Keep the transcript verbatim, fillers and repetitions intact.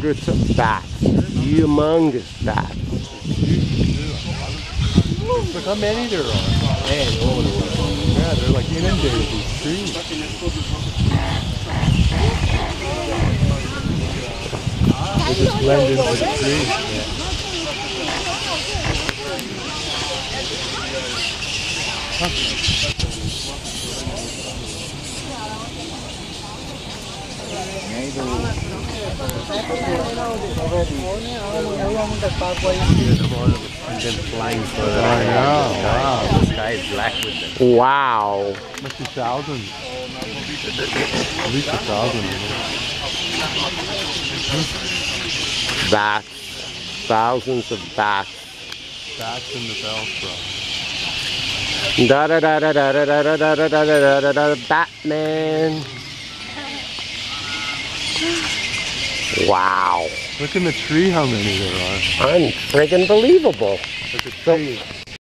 hundreds of bats. Humongous bats. Look how many there are. Man, oh, yeah, they're like inundated these trees. They just blend into the trees. Yeah. Huh. And then flying further. Oh, yeah, wow. The sky is black with them. Wow. Must be thousands. At least a thousand. Bats. Thousands of bats. Bats in the Bellsprout. Da da da da da da da da da da da da da Batman. Wow. Look in the tree how many there are. Unfriggin' believable. Look at So, trees.